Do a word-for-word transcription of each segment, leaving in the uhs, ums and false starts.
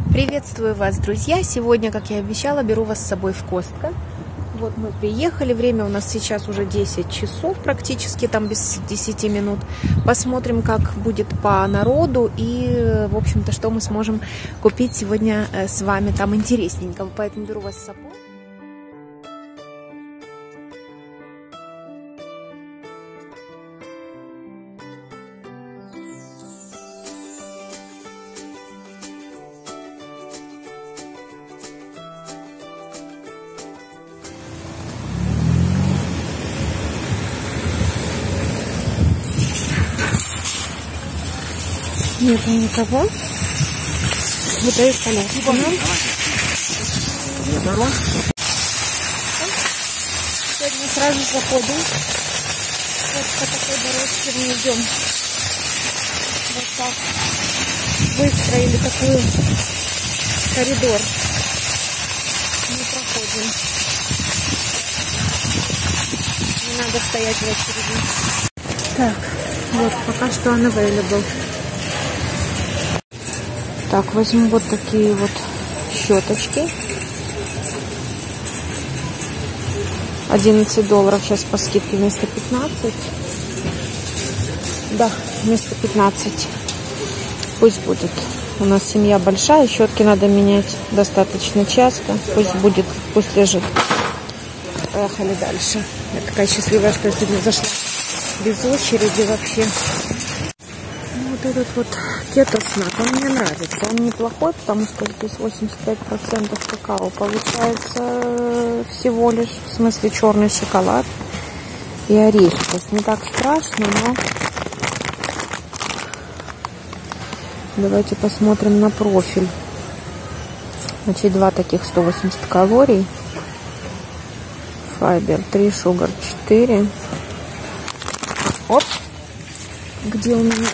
Приветствую вас, друзья! Сегодня, как я обещала, беру вас с собой в Костко. Вот мы приехали, время у нас сейчас уже десять часов, практически там без десяти минут. Посмотрим, как будет по народу и, в общем-то, что мы сможем купить сегодня с вами там интересненького. Поэтому беру вас с собой. Нету никого. Вот это коляска. Сегодня сразу заходим. Вот по такой дорожке мы идем. Вот так. Выстроили такой коридор. Мы проходим. Не надо стоять в очереди. Так, вот пока что unavailable. Так, возьму вот такие вот щеточки. одиннадцать долларов сейчас по скидке вместо пятнадцати. Да, вместо пятнадцати. Пусть будет. У нас семья большая, щетки надо менять достаточно часто. Пусть будет, пусть лежит. Поехали дальше. Я такая счастливая, что я сегодня зашла без очереди вообще. Вот этот вот кетоснат, он мне нравится. Он неплохой, потому что здесь восемьдесят пять процентов какао получается всего лишь. В смысле черный шоколад и орехи. То есть не так страшно, но... Давайте посмотрим на профиль. Значит, два таких сто восемьдесят калорий. Файбер три, шугар четыре. Оп! Где у меня...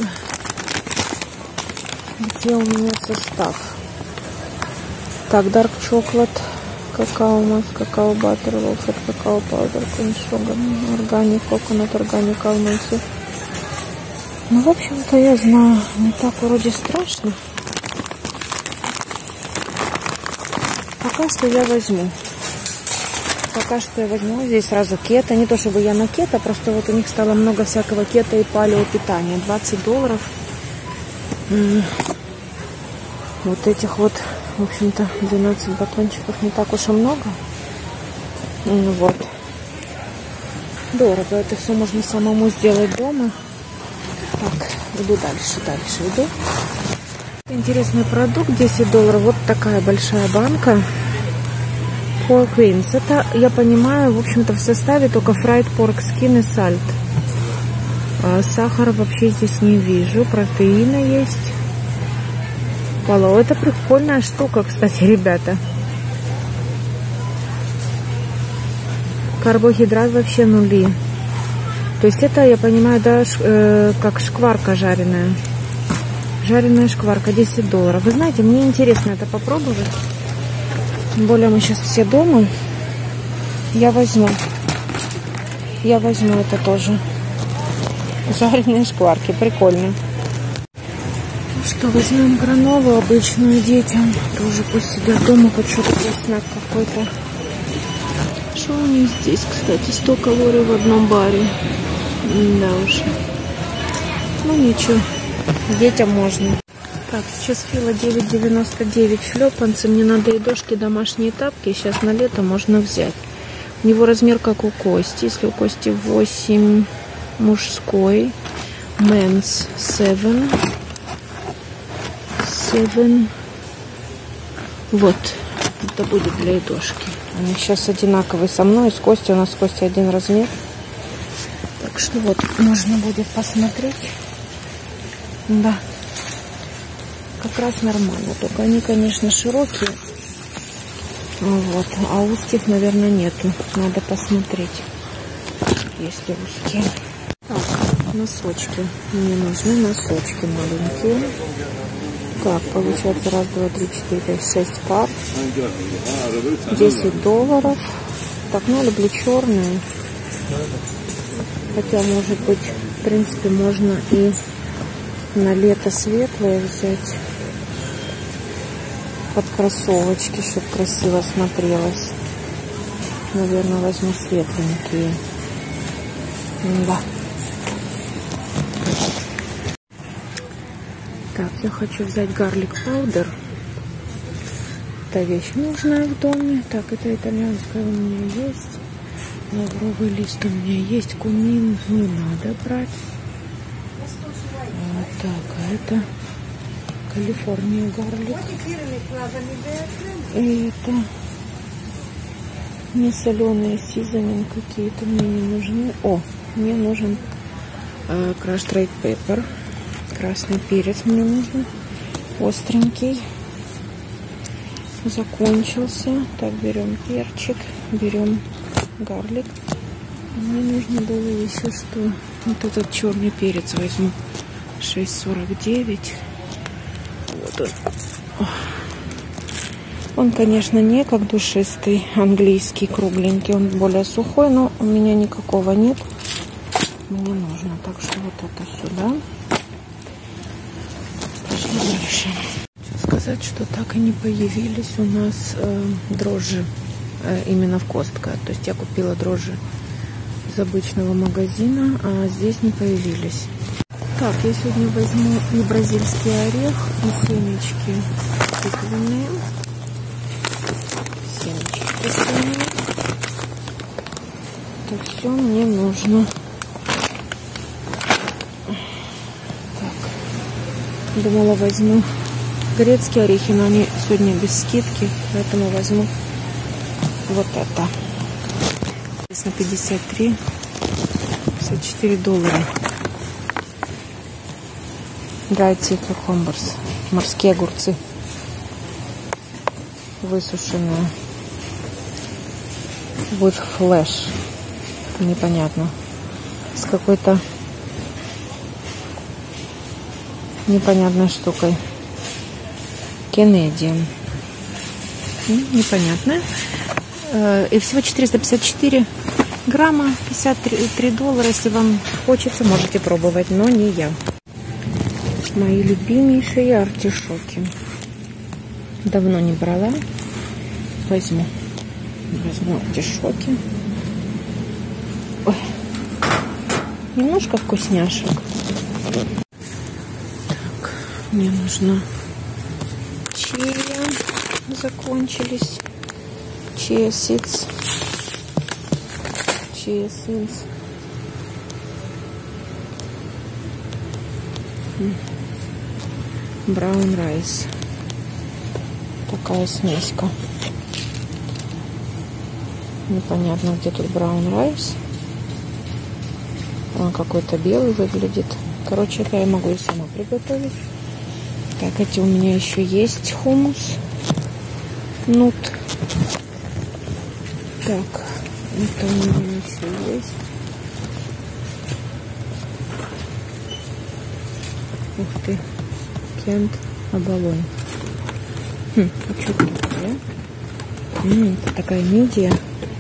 Где у меня состав? Так, dark chocolate, какао масс, какао баттер, волфет, какао паудер, коншугар, органик, коконат, органик, алмаси. Ну, в общем-то, я знаю, не так вроде страшно. Пока что я возьму. Пока что я возьму. Здесь сразу кето. Не то чтобы я на кето, просто вот у них стало много всякого кето и палео питания. двадцать долларов. Вот этих вот, в общем-то, двенадцать батончиков не так уж и много. Вот. Дорого. Это все можно самому сделать дома. Так, иду дальше, дальше иду. Интересный продукт, десять долларов. Вот такая большая банка. Pork Wings. Это, я понимаю, в общем-то, в составе только fried pork skin и salt. А сахара вообще здесь не вижу. Протеина есть. Это прикольная штука, кстати, ребята. Карбохидрат вообще нули. То есть это, я понимаю, да, ш, э, как шкварка жареная. Жареная шкварка, десять долларов. Вы знаете, мне интересно это попробовать. Тем более мы сейчас все дома. Я возьму. Я возьму это тоже. Жареные шкварки, прикольно. Что, возьмем гранолу обычную детям. Тоже пусть сидят дома, хоть что-то снэк какой-то. Что у них здесь, кстати, сто калорий в одном баре. Да уж. Ну ничего, детям можно. Так, сейчас фила девять девяносто девять шлепанцы. Мне надо и дошки, домашние тапки. Сейчас на лето можно взять. У него размер как у Кости. Если у Кости восемь мужской. Men's семь. семь. Вот. Это будет для ладошки. Они сейчас одинаковые со мной. С Костей. У нас с Костей один размер. Так что вот, можно будет посмотреть. Да. Как раз нормально. Только они, конечно, широкие. Вот. А узких, наверное, нету. Надо посмотреть, если узкие. Так, носочки. Мне нужны носочки маленькие. Так, получается раз, два, три, четыре, пять, шесть пар. десять долларов. Так, ну, люблю черные. Хотя, может быть, в принципе, можно и на лето светлое взять. под кроссовочки, чтобы красиво смотрелось. Наверное, возьму светленькие. Да. Так, я хочу взять гарлик паудер. Это вещь нужная в доме. Так, это итальянская у меня есть. Лавровый лист у меня есть. Кумин не надо брать. Вот так, а это Калифорния гарлик. И это не соленые сизонинг какие-то мне не нужны. О, мне нужен э, crushed red pepper. Красный перец мне нужен. Остренький. Закончился. Так, берем перчик, берем гарлик. Мне нужно было еще что? Вот этот черный перец возьму. шесть сорок девять. Вот он. Он, конечно, не как душистый английский, кругленький. Он более сухой, но у меня никакого нет. Мне нужно. Так что вот это сюда. Пошли дальше. Хочу сказать, что так и не появились у нас э, дрожжи. Э, именно в Костко. То есть я купила дрожжи из обычного магазина, а здесь не появились. Так, я сегодня возьму и бразильский орех, и семечки тыквенные. Семечки тыквенные. Это все мне нужно. Так, думала, возьму грецкие орехи, но они сегодня без скидки, поэтому возьму вот это. Здесь на пятьдесят три, пятьдесят четыре доллара. Dried sea cucumbers. Морские огурцы. Высушенные. With flesh. Непонятно. С какой-то непонятной штукой. Canadian. Непонятно. И всего четыреста пятьдесят четыре грамма. пятьдесят три доллара. Если вам хочется, можете пробовать, но не я. Мои любимейшие артишоки. Давно не брала. Возьму. Возьму артишоки. Ой. Немножко вкусняшек. Так, мне нужно чия. Закончились. Чия сидс. Чия сидс. Браун райс. Такая смеська. Непонятно, где тут браун райс. Он какой-то белый выглядит. Короче, это я могу и сама приготовить. Так, эти у меня еще есть хумус. Нут. Так, это у меня еще есть. Ух ты. Кент оболонь. Хм, а что тут, да? М-м, это такая мидия.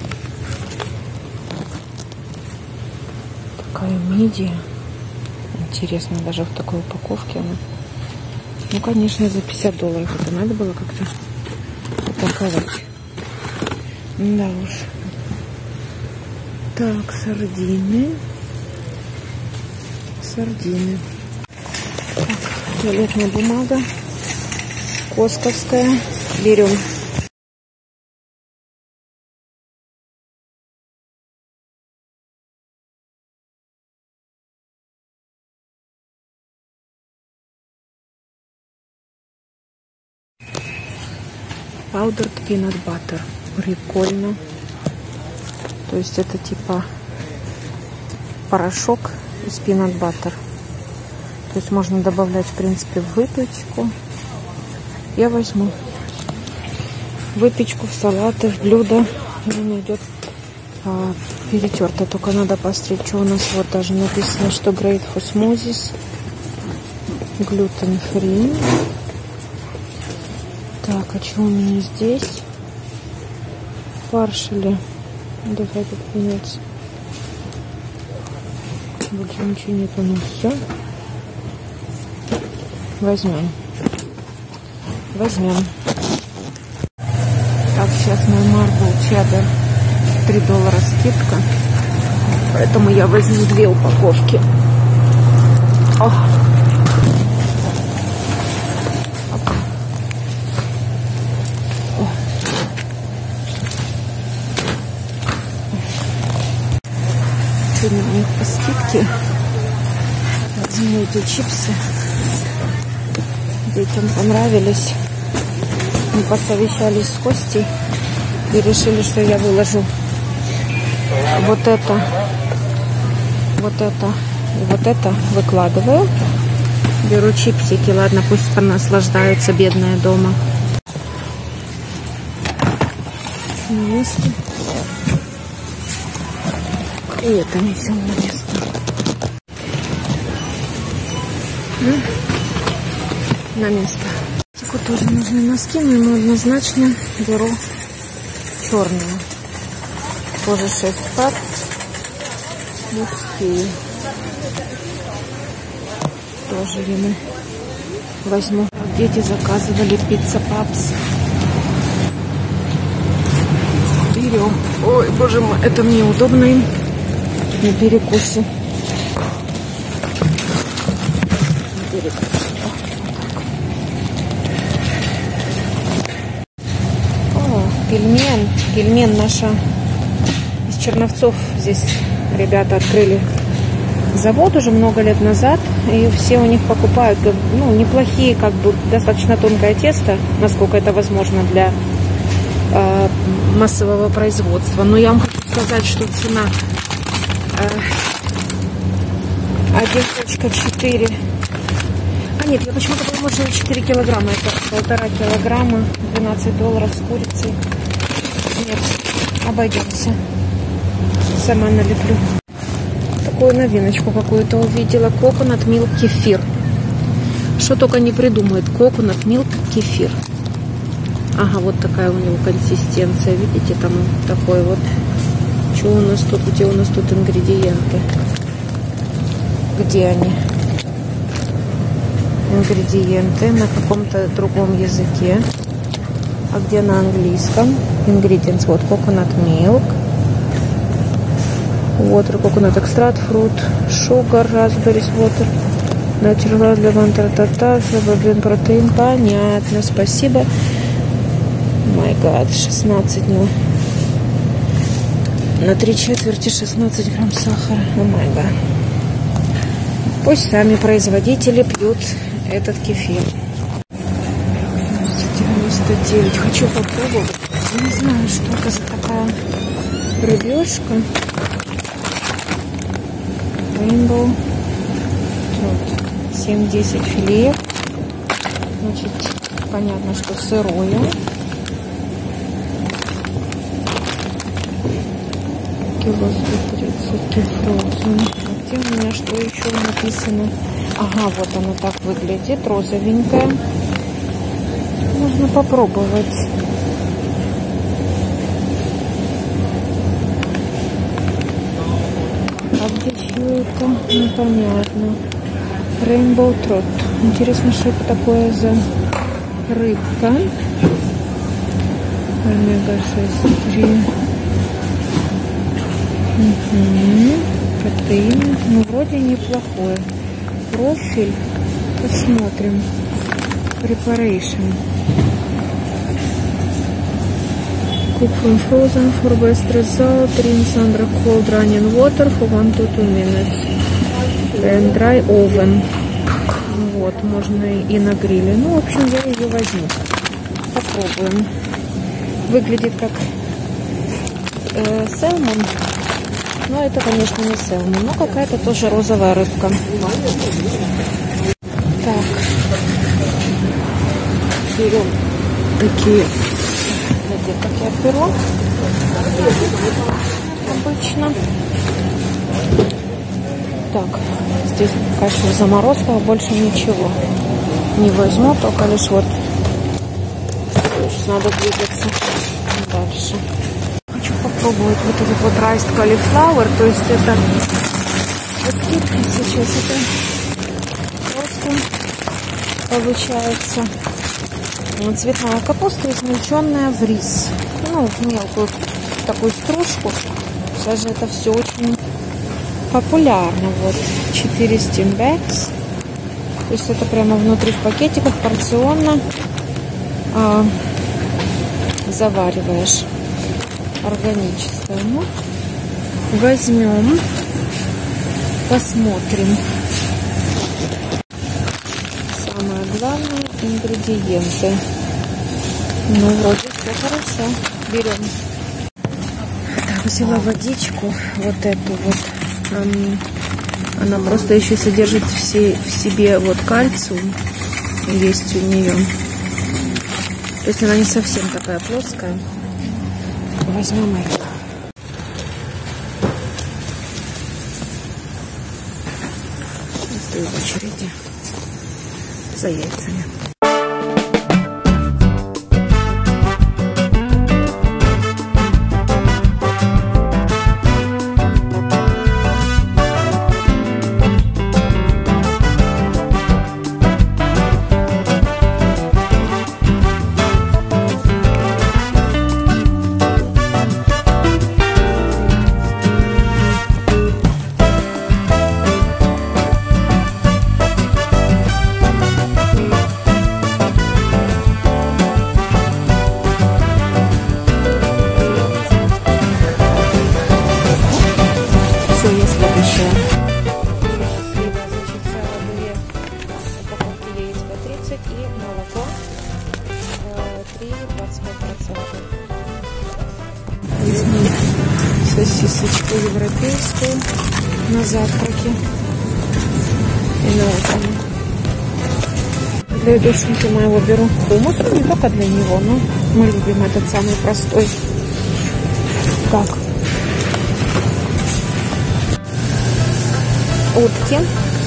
Такая мидия. Интересно, даже в такой упаковке она. Ну, конечно, за пятьдесят долларов это надо было как-то упаковать. Да уж. Так, сардины. Сардины. Так, туалетная бумага. Костковская. Берем. Powdered peanut butter. Прикольно. То есть это типа порошок из peanut butter. То есть можно добавлять, в принципе, в выпечку. Я возьму выпечку, в салаты, в блюдо. Она идет а, перетерта. Только надо посмотреть, что у нас. Вот даже написано, что great for smoothies. Gluten free. Так, а что у меня здесь? Паршели. Давай тут поменяться. Больше ничего нет у нас. Все. Возьмем. Возьмем. Так, сейчас мой марбл чеддер. три доллара скидка. Поэтому я возьму две упаковки. О. Сегодня у них по скидке. Возьму эти чипсы. Детям понравились. Мы посовещались с Костей и решили, что я выложу вот это, вот это и вот это выкладываю. Беру чипсики, ладно, пусть наслаждаются бедные дома. Место. И это несем на место. На место. Тут тоже нужны носки, но ему однозначно беру черные. Тоже шесть пар. Мужские. Тоже ему возьму. Дети заказывали пицца папс. Берем. Ой, боже мой, это мне удобно им на перекусе. Гельмен, Гельмен наша из Черновцов. Здесь ребята открыли завод уже много лет назад, и все у них покупают, ну, неплохие, как бы, достаточно тонкое тесто, насколько это возможно для э, массового производства. Но я вам хочу сказать, что цена э, один целых четыре. А нет, я почему-то подумала, что четыре килограмма, это полтора килограмма, двенадцать долларов с курицей. Нет, обойдемся. Сама налеплю. Такую новиночку какую-то увидела. Coconut Milk кефир. Что только не придумает. Coconut Milk кефир. Ага, вот такая у него консистенция. Видите, там такой вот. Что у нас тут? Где у нас тут ингредиенты? Где они? Ингредиенты на каком-то другом языке. А где на английском? Ingredients. Вот coconut milk, water, coconut extract, fruit, sugar, raspberries, water, natural lemon, та-та-та, протеин. Понятно, спасибо. Май гад, шестнадцать, ну, на три четверти шестнадцать грамм сахара. О май гад. Пусть сами производители пьют этот кефир. девяносто девять. Хочу попробовать. Не знаю, что это за такая рыбешка. Rainbow. семь-десять филе. Значит, понятно, что сырое. Кило сто тридцать кефрозин. А где у меня что еще написано? Ага, вот оно так выглядит. Розовенькое. Можно попробовать. А где чье это? Непонятно. Rainbow Trout. Интересно, что это такое за рыбка. омега шесть три. Угу. Протеин. Ну, вроде неплохой. Профиль. Посмотрим. Preparation. Cook from frozen for best result. Rinse under cold running water for one to two minutes. And dry oven. Вот, можно и на гриле. Ну, в общем, я ее возьму. Попробуем. Выглядит как э, сэлмон. Но это, конечно, не сэлмон. Но какая-то тоже розовая рыбка. Так. Берем такие, где как я беру обычно. Так, здесь, конечно, заморозка, а больше ничего не возьму, только лишь вот сейчас надо двигаться дальше. Хочу попробовать вот этот вот riced cauliflower, то есть это скидка сейчас, это просто получается Вот цветная капуста, измельченная в рис. Ну, в мелкую такую стружку. Сейчас же это все очень популярно. Вот, четыре стимбэкс. То есть это прямо внутри в пакетиках, порционно а, завариваешь. Органическое. Ну, возьмем, посмотрим. Самое главное — ингредиенты. Ну, вроде все хорошо. Берем. Так, взяла водичку, вот эту вот. Эм, она просто еще содержит все, в себе вот кальциум. Есть у нее. То есть она не совсем такая плоская. Возьмем это. Стою в очереди за яйцами. Сосисочку европейскую на завтраке. И на этом. Для душника моего беру хумус. Не только для него, но мы любим этот самый простой. Так. Утки.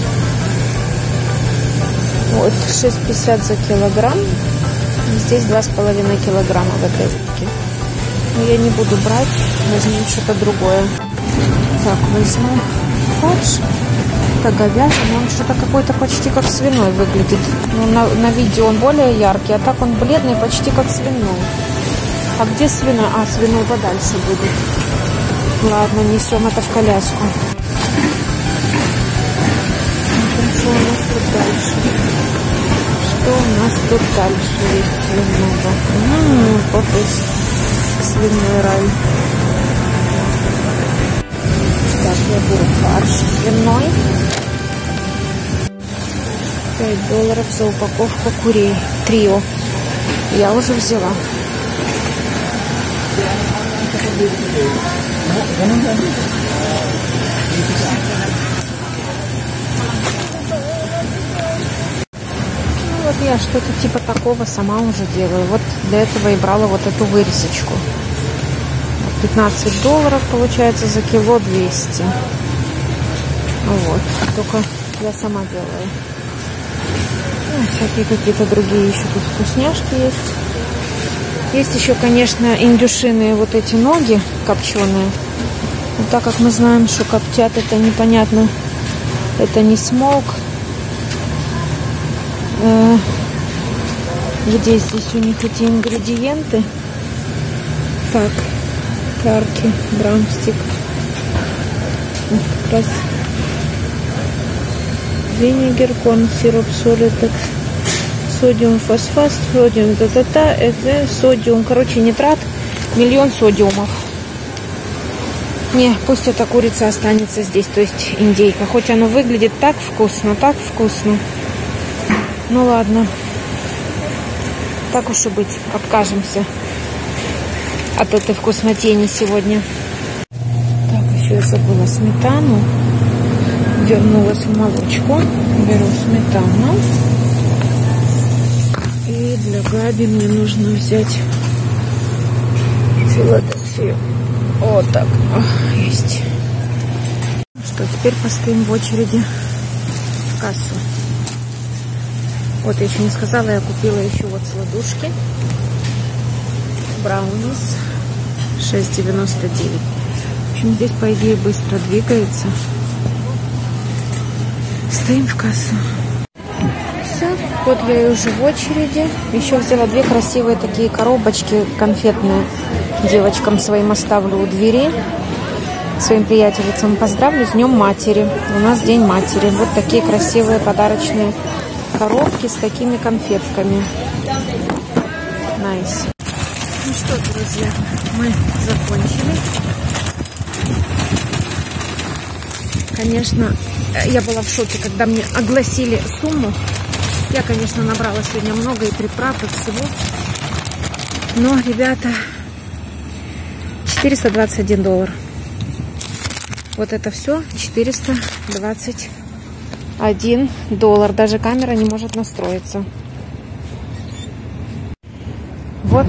Вот шесть пятьдесят за килограмм. Здесь два с половиной килограмма в этой утке. Но я не буду брать, возьмем что-то другое. Так, возьму фарш. Это говяжий, но он что-то какой-то почти как свиной выглядит. Ну, на, на видео он более яркий, а так он бледный, почти как свиной. А где свиной? А, свиной подальше будет. Ладно, несем это в коляску. Что у нас тут дальше? Что у нас тут дальше есть свиного? Ммм, вот есть. Свиной рай. Так, я беру фарш свиной. пять долларов за упаковку курей. Трио. Я уже взяла. Ну, вот я что-то типа такого сама уже делаю. Вот для этого и брала вот эту вырезочку. пятнадцать долларов получается за кило двести. Вот. Только я сама делаю. Ну, всякие какие-то другие еще тут вкусняшки есть. Есть еще, конечно, индюшиные вот эти ноги копченые. Но так как мы знаем, что коптят, это непонятно. Это не смолк. Э, где здесь у них эти ингредиенты? Так. Тарки, брамстик. Как раз винегер, корн, сироп, соли, так, содиум, фосфат, содиум, та-та-та, это содиум, короче, нитрат, миллион содиумов. Не, пусть эта курица останется здесь, то есть индейка. Хоть оно выглядит так вкусно, так вкусно. Ну ладно. Так уж и быть, откажемся от этой вкуснотени сегодня. Так, еще я забыла сметану. Вернулась в молочку. Беру сметану. И для Габи мне нужно взять Филадельфию. Вот так. О, есть. Что, теперь постоим в очереди в кассу. Вот, я еще не сказала, я купила еще вот сладушки. Браунис шесть девяносто девять. В общем, здесь, по идее, быстро двигается. Стоим в кассу. продается. Вот я и уже в очереди. Еще взяла две красивые такие коробочки конфетные. Девочкам своим оставлю у двери. Своим приятельницам поздравлю с Днем Матери. У нас День Матери. Вот такие красивые подарочные коробки с такими конфетками. Найс. Ну что, друзья, мы закончили. Конечно, я была в шоке, когда мне огласили сумму. Я, конечно, набрала сегодня много и приправ, и всего. Но, ребята, четыреста двадцать один доллар. Вот это все четыреста двадцать один доллар. Даже камера не может настроиться. Вот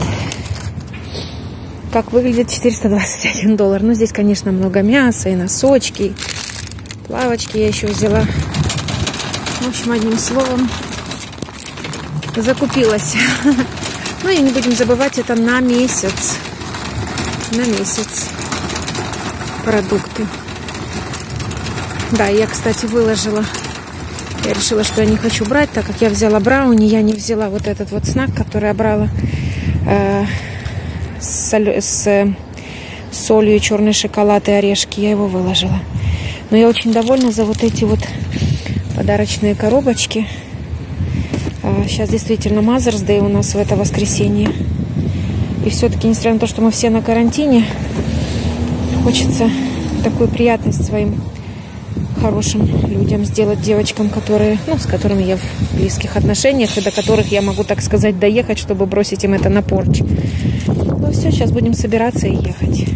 как выглядит четыреста двадцать один доллар. Ну, здесь, конечно, много мяса и носочки, и плавочки я еще взяла. В общем, одним словом, закупилась. Ну и не будем забывать, это на месяц. На месяц продукты. Да, я, кстати, выложила. Я решила, что я не хочу брать, так как я взяла брауни, я не взяла вот этот вот снак, который я брала э, с, соль, с солью, черный шоколад и орешки. Я его выложила. Но я очень довольна за вот эти вот подарочные коробочки. Э, сейчас действительно Mother's Day у нас в это воскресенье. И все-таки, несмотря на то, что мы все на карантине, хочется такую приятность своим хорошим людям сделать, девочкам, которые, ну, с которыми я в близких отношениях, и до которых я могу, так сказать, доехать, чтобы бросить им это на порч. Ну все, сейчас будем собираться и ехать.